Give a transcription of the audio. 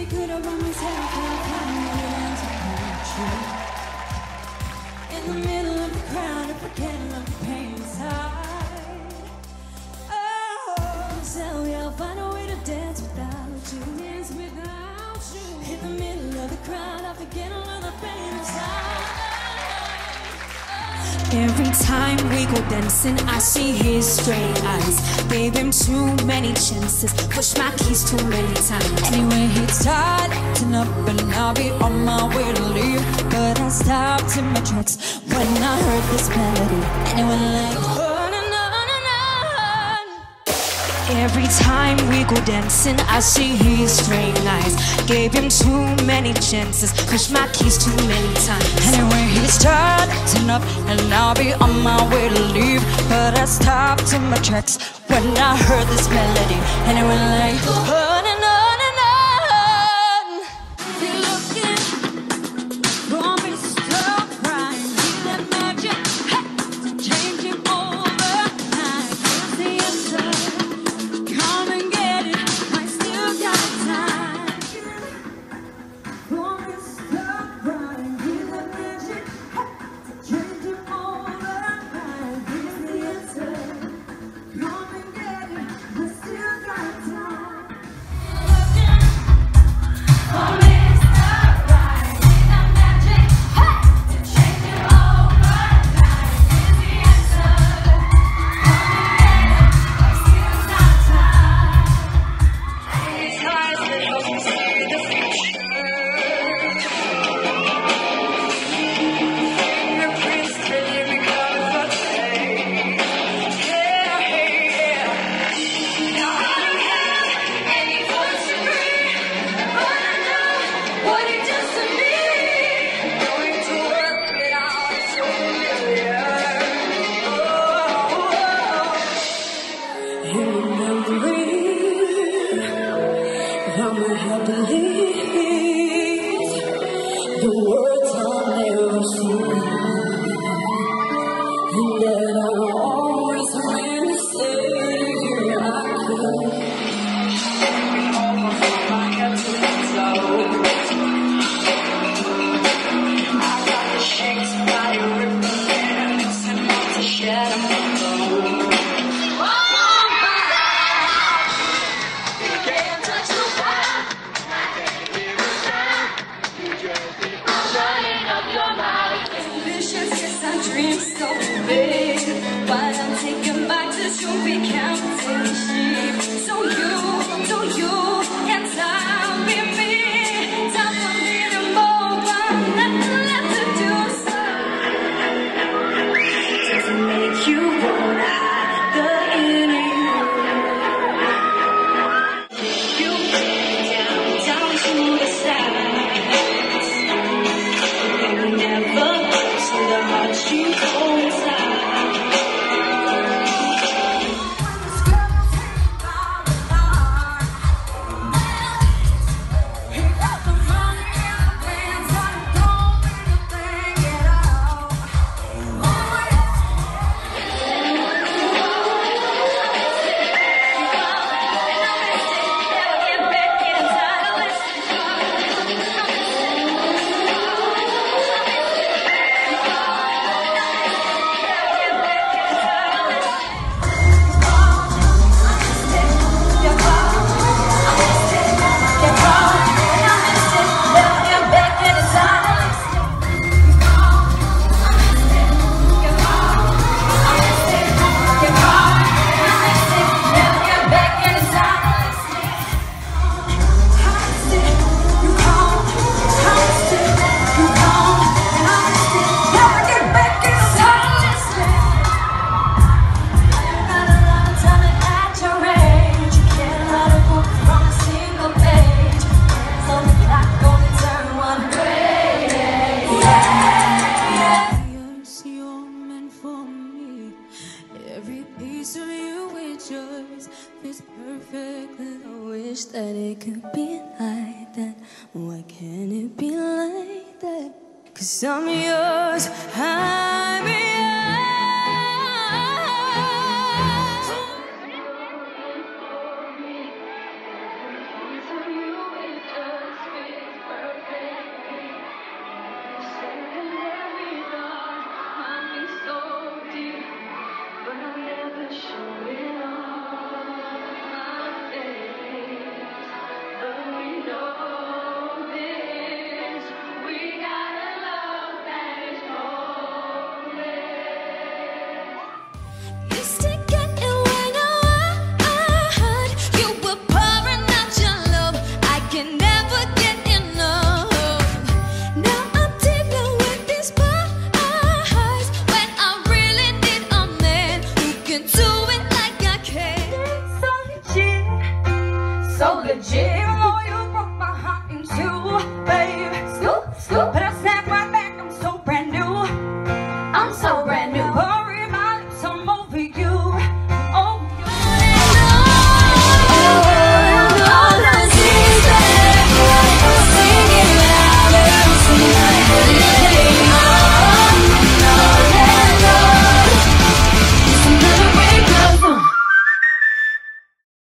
really good about myself, but I can't true. In the middle of the crowd, I'm forgetting of the pain inside. Oh, so yeah, I'll find a way to dance without you. Dance without you. In the middle of the crowd, I forget all of the pain inside. Every time we go dancing, I see his straight eyes. Gave him too many chances, pushed my keys too many times. Anyway, he started acting up, and I'll be on my way to leave. But I stopped in my tracks when I heard this melody, and it went like on and on and on. Every time we go dancing, I see his straight eyes. Gave him too many chances, pushed my keys too many times. Anyway, he started acting up, and I'll be on my way to leave. But I stopped in my tracks when I heard this melody, and it went like on and on and on. You're looking for me to stop crying. Need that magic, hey, to change him overnight. Here's the answer. Come and get it. I still got time. For me to stop crying. Need that magic, hey, to change him overnight. Here's the answer. Come and get it. I still got time. For me to stop crying. Need that magic, hey, to change him overnight. Here's the answer. Come and get it. I still got time. These eyes that help me see the future. Fingerprints that you become a change. Yeah, yeah. Now I don't have any voice to breathe, but I know what it does to me. Going to work it out, it's so familiar. In memory, I'ma help believe the words I'll never see, and that I'll always really stay here. I could almost from my head to the toe. I got the shakes by your ripping hands and want to shed my glow. Can't touch the fire. I can't live without you. Just keep on running up your mouth. Ambitious, yes, I dream so big, but I'm taken back to you be counting sheep. So you can time be me. Time for me to move on, nothing left to do. So does it make you wanna hide the inner you? You down to the sides, and it never breaks in the heart you hold inside. That it could be like that. Why can't it be like that? 'Cause I'm yours, I'm yours. so legit.